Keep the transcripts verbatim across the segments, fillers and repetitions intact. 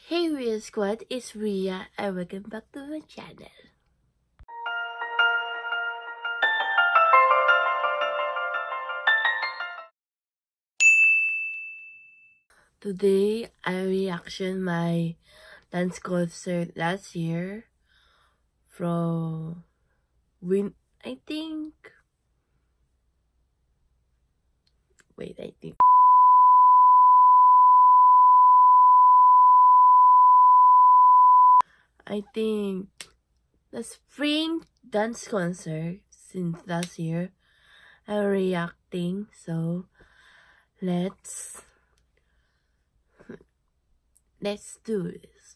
Hey Real Squad, it's Ria and welcome back to my channel. Today I reaction my dance concert last year from Win I think wait I think I think the spring dance concert since last year. I'm reacting, so let's let's do this.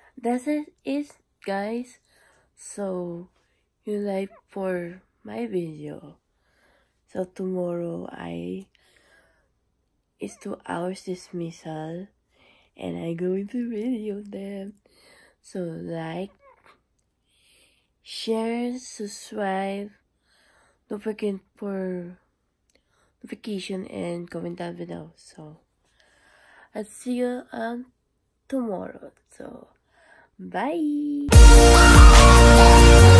That's it, is guys. So you like for my video. So tomorrow I is two hours dismissal and I going to video them. So like, share, subscribe, don't forget for notification and comment down below. So I'll see you on tomorrow. So bye.